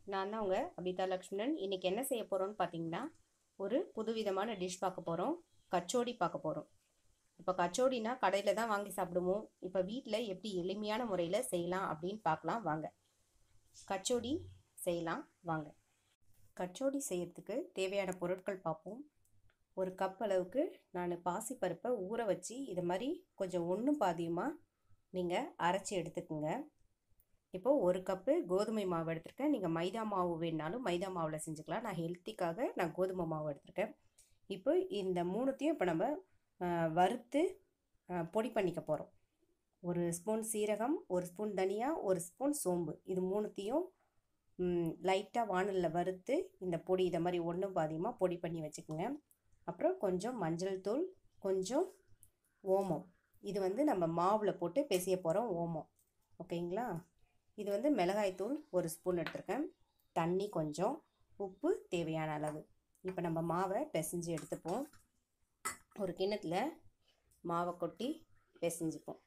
நான் தான் உங்கள் அபிதா லக்ஷ்மணன். இன்றைக்கி என்ன செய்ய போகிறோன்னு பார்த்தீங்கன்னா, ஒரு புதுவிதமான டிஷ் பார்க்க போகிறோம். கச்சோடி பார்க்க போகிறோம். இப்போ கச்சோடினா கடையில் தான் வாங்கி சாப்பிடுவோம். இப்போ வீட்டில் எப்படி எளிமையான முறையில் செய்யலாம் அப்படின்னு பார்க்கலாம் வாங்க. கச்சோடி செய்யலாம் வாங்க. கச்சோடி செய்யறதுக்கு தேவையான பொருட்கள் பார்ப்போம். ஒரு கப் அளவுக்கு நான் பாசிப்பருப்பை ஊற வச்சு இதை மாதிரி கொஞ்சம் ஒன்றும் பாதியுமாக நீங்கள் அரைச்சி எடுத்துக்குங்க. இப்போது ஒரு கப்பு கோதுமை மாவு எடுத்திருக்கேன். நீங்கள் மைதா மாவு வேணுனாலும் மைதா மாவில் செஞ்சுக்கலாம். நான் ஹெல்த்திக்காக நான் கோதுமை மாவு எடுத்திருக்கேன். இப்போ இந்த மூணுத்தையும் இப்போ நம்ம வறுத்து பொடி பண்ணிக்க போகிறோம். ஒரு ஸ்பூன் சீரகம், ஒரு ஸ்பூன் தனியா, ஒரு ஸ்பூன் சோம்பு, இது மூணுத்தையும் லைட்டாக வானலில் வறுத்து இந்த பொடி இதை மாதிரி ஒன்றும் பாதியமாக பொடி பண்ணி வச்சுக்கோங்க. அப்புறம் கொஞ்சம் மஞ்சள் தூள், கொஞ்சம் ஓமம், இது வந்து நம்ம மாவில் போட்டு பிசைய போகிறோம் ஓமம். ஓகேங்களா? இது வந்து மிளகாய்த்தூள் ஒரு ஸ்பூன் எடுத்துருக்கேன். தண்ணி கொஞ்சம், உப்பு தேவையான அளவு. இப்போ நம்ம மாவை பிசைஞ்சு எடுத்துப்போம். ஒரு கிண்ணத்தில் மாவை கொட்டி பிசைஞ்சுப்போம்.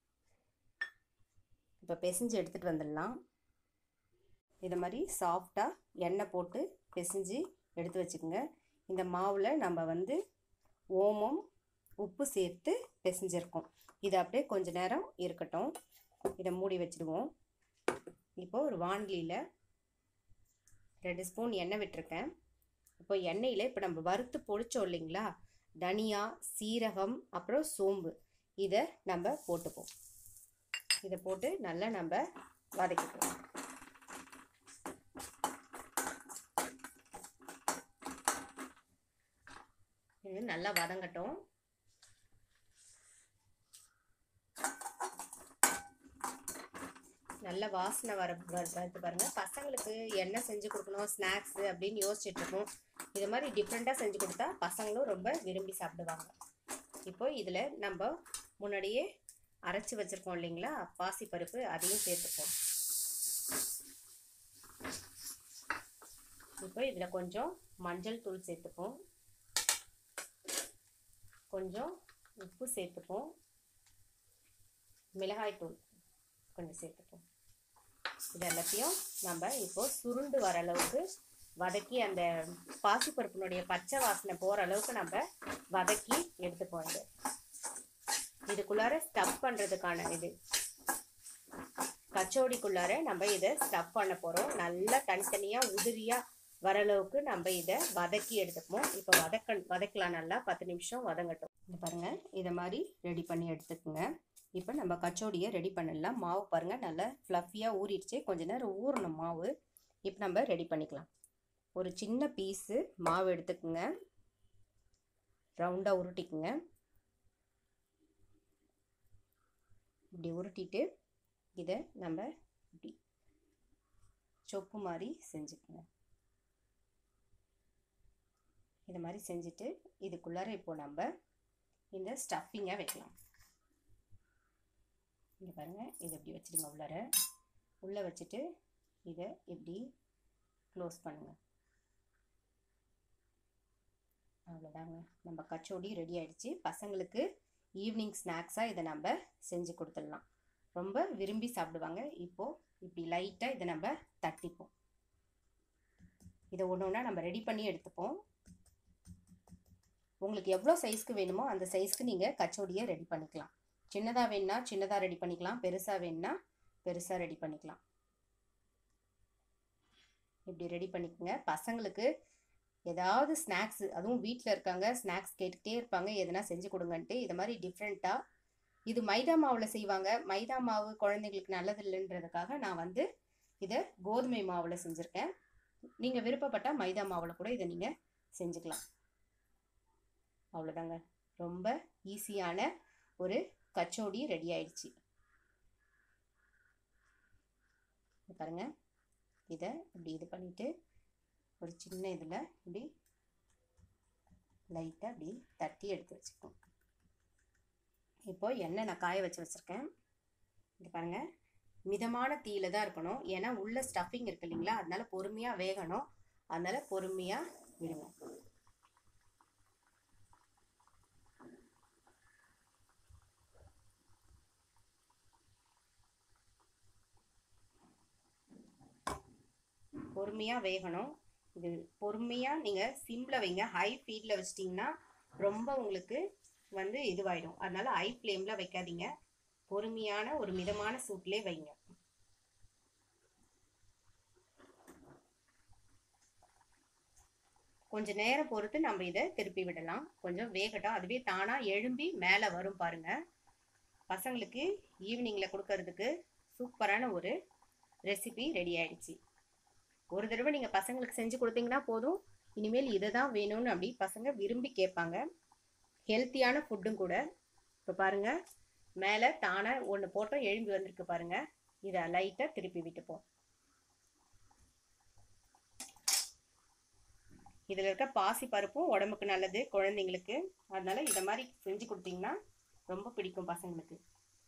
இப்போ பிசைஞ்சு எடுத்துகிட்டு வந்துடலாம். இதை மாதிரி சாஃப்டாக எண்ணெய் போட்டு பிசைஞ்சு எடுத்து வச்சுக்கோங்க. இந்த மாவில் நம்ம வந்து ஓமம், உப்பு சேர்த்து பிசைஞ்சிருக்கோம். இது அப்படியே கொஞ்ச நேரம் இருக்கட்டும். இதை மூடி வச்சுடுவோம். இப்போது ஒரு வாணலியில் 2 ஸ்பூன் எண்ணெய் விட்டுருக்கேன். இப்போ எண்ணெயில் இப்போ நம்ம வறுத்து பொடிச்சோம் இல்லைங்களா, தனியா, சீரகம், அப்புறம் சோம்பு, இதை நம்ம போட்டுப்போம். இதை போட்டு நல்லா நம்ம வதக்கிப்போம். இது நல்லா வதங்கட்டும். நல்ல வாசனை வரது பாருங்கள். பசங்களுக்கு என்ன செஞ்சு கொடுக்கணும் ஸ்நாக்ஸு அப்படின்னு யோசிச்சுட்டு இருக்கோம். இது மாதிரி டிஃப்ரெண்ட்டாக செஞ்சு கொடுத்தா பசங்களும் ரொம்ப விரும்பி சாப்பிடுவாங்க. இப்போ இதில் நம்ம முன்னாடியே அரைச்சி வச்சுருக்கோம் இல்லைங்களா பாசிப்பருப்பு, அதையும் சேர்த்துப்போம். இப்போ இதில் கொஞ்சம் மஞ்சள் தூள் சேர்த்துப்போம், கொஞ்சம் உப்பு சேர்த்துப்போம், மிளகாய் தூள் கொஞ்சம் சேர்த்துப்போம். இது எல்லாத்தையும் நம்ம இப்போ சுருண்டு வர அளவுக்கு வதக்கி, அந்த பாசிப்பருப்பினுடைய பச்சை வாசனை போகிற அளவுக்கு நம்ம வதக்கி எடுத்துப்போம். இதுக்குள்ளார ஸ்டஃப் பண்ணுறதுக்கான இது கச்சோடிக்குள்ளார நம்ம இதை ஸ்டஃப் பண்ண போகிறோம். நல்லா தனித்தனியாக உதிரியாக வர அளவுக்கு நம்ம இதை வதக்கி எடுத்துப்போம். இப்போ வதக்கலாம். நல்லா 10 நிமிஷம் வதங்கட்டும். இது பாருங்கள், இதை மாதிரி ரெடி பண்ணி எடுத்துக்கோங்க. இப்போ நம்ம கச்சோடியை ரெடி பண்ணிடலாம். மாவு பாருங்கள் நல்லா ஃப்ளஃபியாக ஊறிடுச்சு. கொஞ்ச நேரம் ஊறணும் மாவு. இப்போ நம்ம ரெடி பண்ணிக்கலாம். ஒரு சின்ன பீஸு மாவு எடுத்துக்கோங்க, ரவுண்டாக உருட்டிக்குங்க. இப்படி உருட்டிட்டு இதை நம்ம இப்படி சொப்பு மாதிரி செஞ்சுக்கோங்க. இதை மாதிரி செஞ்சுட்டு இதுக்குள்ளார இப்போ நம்ம இந்த ஸ்டஃபிங்கை வைக்கலாம். இங்கே பாருங்கள், இதை இப்படி வச்சுடுங்க. உள்ளே வச்சுட்டு இதை இப்படி க்ளோஸ் பண்ணுங்கள். அவ்வளோதாங்க, நம்ம கச்சோடி ரெடி ஆகிடுச்சு. பசங்களுக்கு ஈவினிங் ஸ்நாக்ஸாக இதை நம்ம செஞ்சு கொடுத்துடலாம். ரொம்ப விரும்பி சாப்பிடுவாங்க. இப்போது இப்படி லைட்டாக இதை நம்ம தட்டிப்போம். இதை ஒன்று ஒன்றா நம்ம ரெடி பண்ணி எடுத்துப்போம். உங்களுக்கு எவ்வளோ சைஸ்க்கு வேணுமோ அந்த சைஸ்க்கு நீங்கள் கச்சோடியை ரெடி பண்ணிக்கலாம். சின்னதாக வேணுன்னா சின்னதாக ரெடி பண்ணிக்கலாம், பெருசாக வேணுன்னா பெருசாக ரெடி பண்ணிக்கலாம். இப்படி ரெடி பண்ணிக்கோங்க. பசங்களுக்கு ஏதாவது ஸ்நாக்ஸு, அதுவும் வீட்டில் இருக்காங்க, ஸ்நாக்ஸ் கேட்டுக்கிட்டே இருப்பாங்க, எதனா செஞ்சு கொடுங்கன்ட்டு. இது மாதிரி டிஃப்ரெண்ட்டாக, இது மைதா மாவில் செய்வாங்க. மைதா மாவு குழந்தைங்களுக்கு நல்லது இல்லைன்றதுக்காக நான் வந்து இதை கோதுமை மாவில் செஞ்சுருக்கேன். நீங்கள் விருப்பப்பட்டால் மைதா மாவில் கூட இதை நீங்கள் செஞ்சுக்கலாம். அவ்வளோதாங்க, ரொம்ப ஈஸியான ஒரு கச்சோடி ரெடி ஆயிடுச்சு. பாருங்கள், இதை இப்படி இது பண்ணிவிட்டு ஒரு சின்ன இதில் இப்படி லைட்டாக இப்படி தட்டி எடுத்து வச்சுக்கோங்க. இப்போ எண்ணெய் நான் காய வச்சுருக்கேன். இது பாருங்கள், மிதமான தீயில தான் இருக்கணும். ஏன்னா உள்ள ஸ்டஃபிங் இருக்கு இல்லைங்களா, அதனால பொறுமையாக வேகணும். அதனால பொறுமையாக விடுங்க. பொறுமையாக வேகணும். இது பொறுமையாக நீங்கள் சிம்மில் வைங்க. ஹை ஃபீட்டில் வச்சிட்டிங்கன்னா ரொம்ப உங்களுக்கு வந்து இதுவாயிடும். அதனால் ஹை ஃப்ளேமில் வைக்காதீங்க. பொறுமையான ஒரு மிதமான சூட்லேயே வைங்க. கொஞ்சம் நேரம் பொறுத்து நம்ம இதை திருப்பி விடலாம். கொஞ்சம் வேகட்டும். அதுவே தானாக எழும்பி மேலே வரும் பாருங்கள். பசங்களுக்கு ஈவினிங்கில் கொடுக்கறதுக்கு சூப்பரான ஒரு ரெசிபி ரெடி ஆயிடுச்சு. ஒரு தடவை நீங்கள் பசங்களுக்கு செஞ்சு கொடுத்தீங்கன்னா போதும், இனிமேல் இதை தான் வேணும்னு அப்படி பசங்க விரும்பி கேட்பாங்க. ஹெல்த்தியான ஃபுட்டும் கூட. இப்போ பாருங்கள், மேலே தானாக ஒன்று போட்டோம் எழும்பி வந்திருக்கு பாருங்கள். இதை லைட்டாக திருப்பி விட்டுப்போம். இதில் இருக்க பாசி பருப்பும் உடம்புக்கு நல்லது குழந்தைங்களுக்கு. அதனால இதை மாதிரி செஞ்சு கொடுத்தீங்கன்னா ரொம்ப பிடிக்கும் பசங்களுக்கு.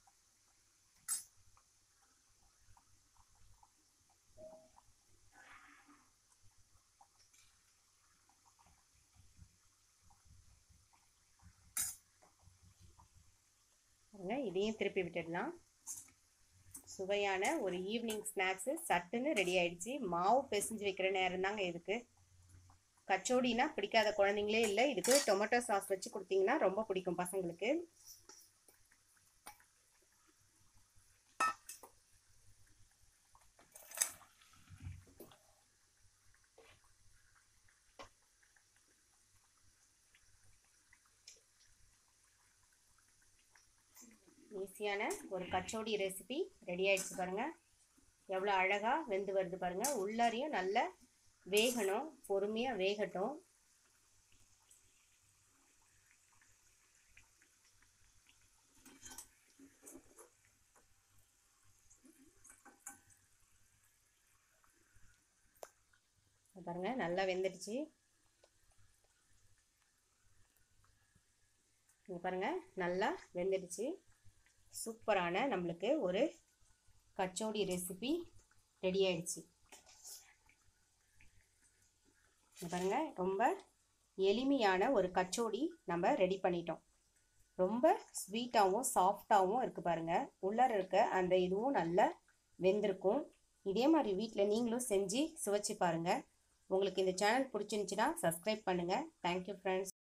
இதையும் திருப்பி விட்டுடலாம். சுவையான ஒரு ஈவினிங் ஸ்நாக்ஸு சட்டுன்னு ரெடி ஆயிடுச்சு. மாவு பிசைஞ்சு வைக்கிற நேரம் தாங்க இதுக்கு. கச்சோடினா பிடிக்காத குழந்தைங்களே இல்லை. இதுக்கு டொமேட்டோ சாஸ் வச்சு கொடுத்தீங்கன்னா ரொம்ப பிடிக்கும் பசங்களுக்கு. ஈஸியான ஒரு கச்சோடி ரெசிபி ரெடி ஆயிடுச்சு பாருங்கள். எவ்வளோ அழகாக வெந்து வருது பாருங்கள். உள்ளாரையும் நல்லா வேகணும், பொறுமையாக வேகட்டும். பாருங்க நல்லா வெந்துடுச்சு. பாருங்க நல்லா வெந்துடுச்சு. சூப்பரான நம்மளுக்கு ஒரு கச்சோடி ரெசிபி ரெடி ஆயிடுச்சு. பாருங்க ரொம்ப எளிமையான ஒரு கச்சோடி நம்ம ரெடி பண்ணிட்டோம். ரொம்ப ஸ்வீட்டாகவும் சாஃப்டாகவும் இருக்குது பாருங்கள். உள்ளார இருக்க அந்த இதுவும் நல்லா வெந்திருக்கும். இதே மாதிரி வீட்டில் நீங்களும் செஞ்சு சுவைச்சு பாருங்கள். உங்களுக்கு இந்த சேனல் பிடிச்சிருந்துச்சுன்னா சப்ஸ்கிரைப் பண்ணுங்கள். Thank you friends.